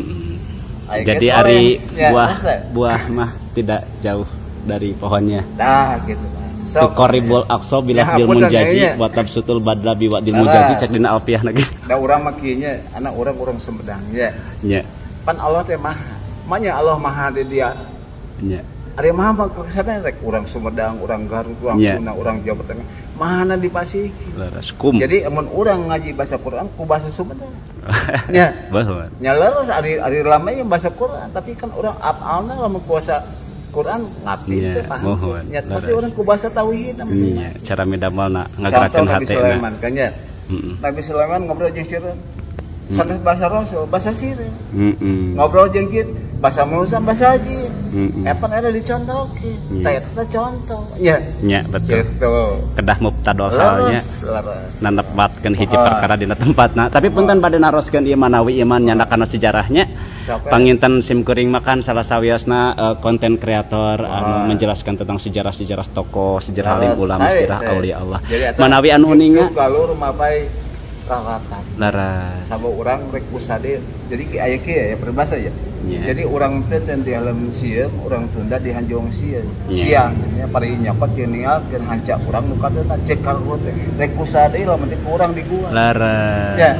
Mm-hmm. Jadi ari ya, buah ya. Buah mah tidak jauh dari pohonnya. Nah gitu. So, Qoribul Aqsa bila ya, bil munjaji wa tabsutul badla bi wadil munjaji cek dina alfiah lagi. Da urang mah kieu nya anak urang urang Sumedang nya. Nya. Pan Allah teh maha. Manya Allah maha di dia. Nya. Ari maha mah kesana rek urang Sumedang, urang Garut, urang Sunda, urang Jawa Tengah. Mana di Pasiki. Laras kum. Jadi amun urang ngaji bahasa Quran ku bahasa Sumedang. Nya. Bahwa. Nya leres ari ari lama yang bahasa Quran, tapi kan urang apalna lamun puasa Quran ngapti teh paham. Nya pasti urang ku bahasa tauhid namanya. Cara medamalna ngagerakeun hate. Nabi Sulaiman kan nya. Heeh. Nabi Sulaiman ngobrol jeung sieun. Sanes bahasa Rasul, bahasa sieun. Heeh. Ngobrol jeung kieu bahasa Musa, bahasa Haji. Heeh. Epan ada dicontokeun. Tah eta contoh. Nya. Nya betul. Gitu. Kedah mubtadol halnya. Nanebatkeun hiji perkara dina tempatna. Tapi punten bade naroskeun ieu manawi iman nyanda kana sejarahnya. Panginten simkuring makan salah sawiosna uh, konten kreator anu menjelaskan tentang sejarah-sejarah tokoh, sejarah alim ulama, sejarah aulia Allah. Manawi anu uninga galur mapai rawatan. Laras. Sama urang rek usade. Jadi ki aya kieu ya berbahasa ya. Yeah. Jadi urang teh teh di alam sieum, urang Tunda di Hanjong sieun. Yeah. Siang nya pari nyokot jeung ningalkeun hanca urang nu kadena cek kargo teh rek usade lamun teh urang di gua. Laras. Ya.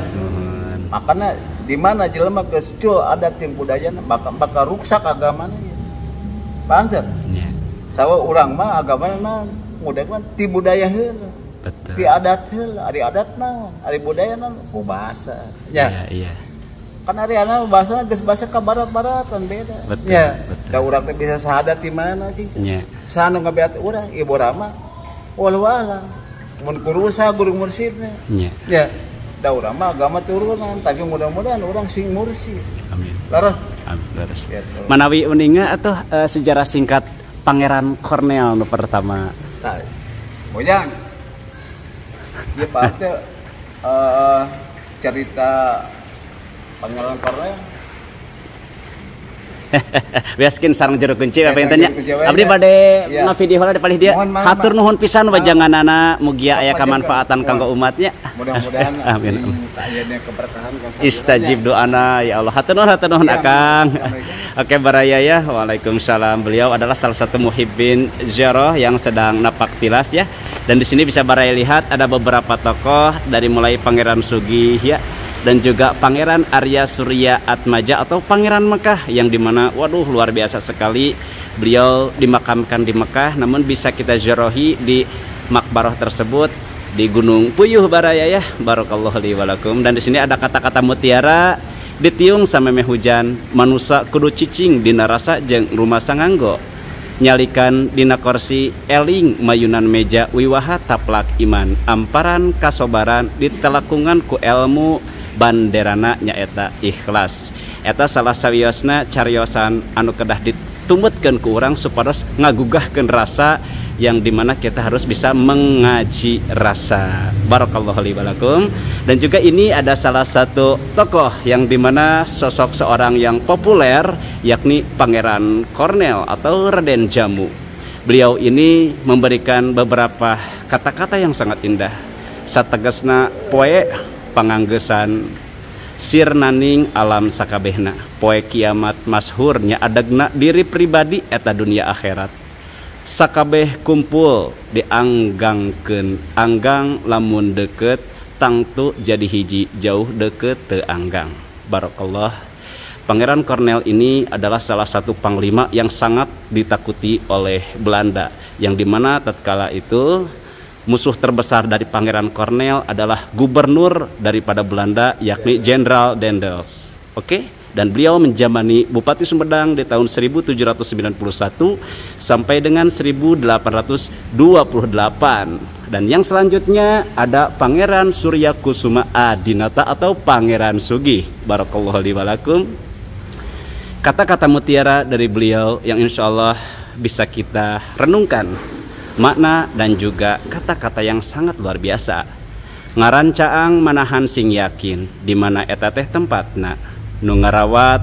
Makana di mana jelema geus cul adat jeung budayana bakal bakal rusak agamana ya. Paham teh? Nya. Sawa urang mah agamana mah mudah mah ti budaya heula. Betul. Ti adat heula, ari adat naon? Ari budaya naon? Ku bahasa. Ya. Iya, iya. Kan ari ana bahasa geus bahasa ka barat-baratan beda. Betul. Ya. Da urang teh bisa sahadat di mana sih? Nya. Sanu ngabeat urang ibu rama. Walau alam. Mun guru sa guru mursyidna. Nya. Ya. Da urang mah agama turunan, tapi mudah-mudahan urang sing mursyid. Amin. Laras. Amin. Laras. Gitu. Manawi uninga atuh uh, sejarah singkat Pangeran Kornel nu pertama. Tah. Mojang. Ieu pasti uh, cerita Pangeran Kornel. Biaskin sareng jeruk kunci Ya, apa yang sareng tanya. jeruk kunci wae, Abdi ya. bade Ya. ngavideo heula dipalih dia. Mohon maaf, Hatur Mak. nuhun pisan wajanganana mugia aya Sok kamanfaatan wajangan. kanggo umatnya. Mudah-mudahan Amin. ayatnya keberkahan kesabarannya. Istajib doana ya Allah. Hatur nuhun hatur nuhun Ya, Akang. Assalamualaikum. Oke baraya ya. Waalaikumsalam. Beliau adalah salah satu muhibbin ziarah yang sedang napak tilas ya. Dan di sini bisa baraya lihat ada beberapa tokoh dari mulai Pangeran Sugih ya, dan juga Pangeran Arya Surya Atmaja atau Pangeran Mekah yang dimana waduh luar biasa sekali beliau dimakamkan di Mekah, namun bisa kita ziarahi di makbarah tersebut di Gunung Puyuh baraya ya. Barakallahu li walakum. Dan di sini ada kata-kata mutiara ditiung sameme hujan manusia kudu cicing dina rasa jeung rumah sanganggo nyalikan dina kursi eling mayunan meja wiwaha taplak iman amparan kasobaran ditelakungan ku ilmu banderana nyaeta ikhlas. Eta salah sawiosna cariosan anu kedah ditumutkeun ku urang supados ngagugahkeun rasa yang dimana kita harus bisa mengaji rasa. Barakallahu li walakum. Dan juga ini ada salah satu tokoh yang dimana sosok seorang yang populer yakni Pangeran Cornel atau Raden Jamu. Beliau ini memberikan beberapa kata-kata yang sangat indah. Sategasna poe panganggesan sirnaning alam sakabehna, poe kiamat masyhurnya adagna diri pribadi eta dunia akhirat. Sakabeh kumpul dianggangkeun, anggang lamun deket tangtu jadi hiji, jauh deket teu anggang. Barakallah. Pangeran Cornel ini adalah salah satu panglima yang sangat ditakuti oleh Belanda, yang dimana tatkala itu musuh terbesar dari Pangeran Cornel adalah gubernur daripada Belanda yakni Jenderal Daendels. Oke, dan beliau menjamani Bupati Sumedang di tahun seribu tujuh ratus sembilan puluh satu sampai dengan seribu delapan ratus dua puluh delapan. Dan yang selanjutnya ada Pangeran Surya Kusuma Adinata atau Pangeran Sugih. Barakallahu li walakum. Kata-kata mutiara dari beliau yang insya Allah bisa kita renungkan makna dan juga kata-kata yang sangat luar biasa. Ngaran caang manahan sing yakin di mana eta teh tempatna nu ngarawat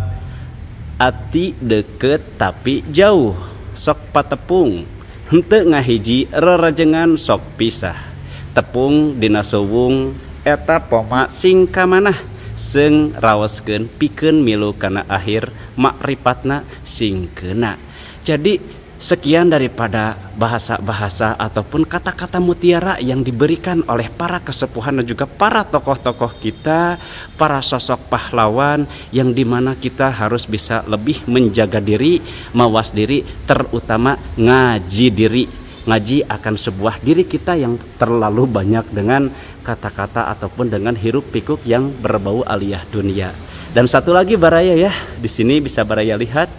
ati deket tapi jauh sok patepung henteu ngahiji rerajengan sok pisah tepung dina suwung eta poma sing kamanah sing raoskeun pikeun milu kana akhir makripatna sing keuna. Jadi sekian daripada bahasa-bahasa ataupun kata-kata mutiara yang diberikan oleh para kesepuhan dan juga para tokoh-tokoh kita, para sosok pahlawan yang dimana kita harus bisa lebih menjaga diri, mawas diri, terutama ngaji diri. Ngaji akan sebuah diri kita yang terlalu banyak dengan kata-kata ataupun dengan hiruk pikuk yang berbau aliyah dunia. Dan satu lagi baraya ya, di sini bisa baraya lihat.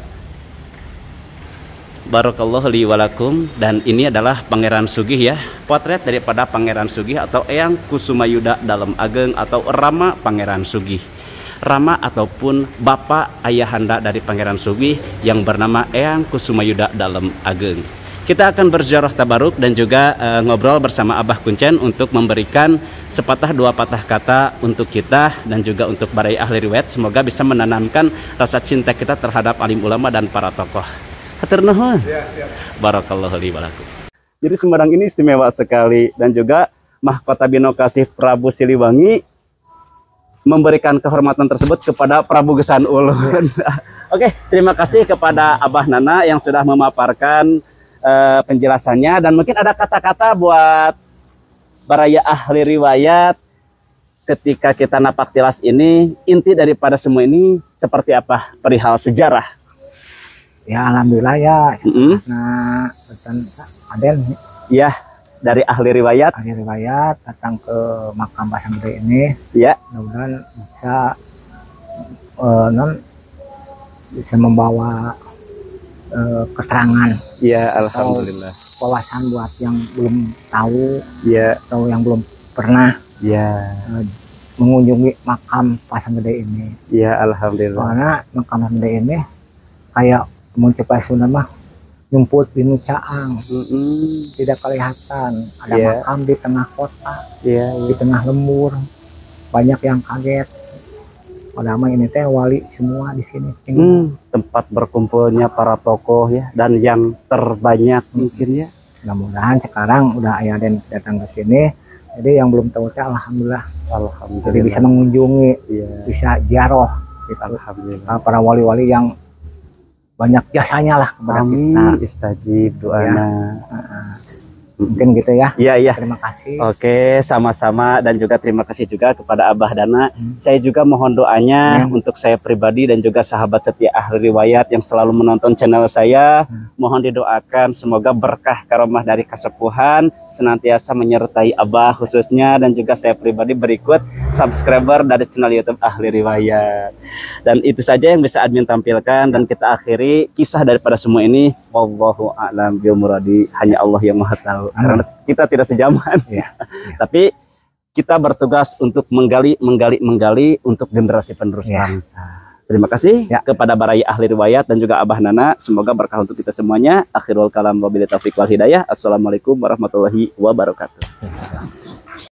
Barakallahu li walakum. Dan ini adalah Pangeran Sugih ya, potret daripada Pangeran Sugih atau Eyang Kusumayuda dalam ageng atau Rama Pangeran Sugih. Rama ataupun bapak ayahanda dari Pangeran Sugih yang bernama Eyang Kusumayuda dalam ageng. Kita akan berziarah tabaruk dan juga e, ngobrol bersama Abah Kuncen untuk memberikan sepatah dua patah kata untuk kita dan juga untuk barai ahli riwayat. Semoga bisa menanamkan rasa cinta kita terhadap alim ulama dan para tokoh. Hatur nuhun. Ya, barakallahu li walakum. Jadi Sumedang ini istimewa sekali dan juga mahkota binokasih Prabu Siliwangi memberikan kehormatan tersebut kepada Prabu Gesan Ulun. Oke, terima kasih kepada Abah Nana yang sudah memaparkan uh, penjelasannya, dan mungkin ada kata-kata buat baraya ahli riwayat ketika kita napak tilas ini, inti daripada semua ini seperti apa perihal sejarah? Ya alhamdulillah ya. Mm-hmm. Nah, pesan Aden ya dari ahli riwayat. Ahli riwayat datang ke makam Pasang Gede ini. Ya. Mudah-mudahan bisa uh, non bisa membawa uh, keterangan. Ya alhamdulillah. Wawasan buat yang belum tahu. Ya. Atau yang belum pernah. Ya. Uh, mengunjungi makam Pasang Gede ini. Ya alhamdulillah. Karena makam Pasang Gede ini kayak Montepasuna mah nyumput di Nucaang, mm-hmm. tidak kelihatan. Ada yeah. makam di tengah kota, yeah, yeah. di tengah lembur, banyak yang kaget. Padahal ini teh wali semua di sini. Hmm, tempat berkumpulnya para tokoh ya, dan yang terbanyak mungkin ya. Mudah-mudahan sekarang udah ada yang datang ke sini. Jadi yang belum tahu teh alhamdulillah. Alhamdulillah. Jadi bisa mengunjungi, Iya. bisa ziarah gitu. Alhamdulillah. Para wali-wali yang banyak jasanya lah kepada Amin, kita. istajib doana. Mungkin gitu ya. Iya, iya. Terima kasih. Oke, sama-sama, dan juga terima kasih juga kepada Abah Dana. Hmm. Saya juga mohon doanya hmm. untuk saya pribadi dan juga sahabat setia Ahli Riwayat yang selalu menonton channel saya. Hmm. Mohon didoakan semoga berkah karomah dari kesepuhan senantiasa menyertai Abah khususnya, dan juga saya pribadi berikut subscriber dari channel YouTube Ahli Riwayat. Dan itu saja yang bisa admin tampilkan, dan kita akhiri kisah daripada semua ini. Wallahu a'lam bishawab, hanya Allah yang Maha tahu. Karena kita tidak sejaman, ya. Tapi kita bertugas untuk menggali, menggali, menggali untuk generasi penerus ya. Bangsa. Terima kasih ya. Kepada Baraya Ahli Riwayat dan juga Abah Nana. Semoga berkah untuk kita semuanya. Akhirul kalam wabillahi taufiq wal hidayah. Assalamualaikum warahmatullahi wabarakatuh.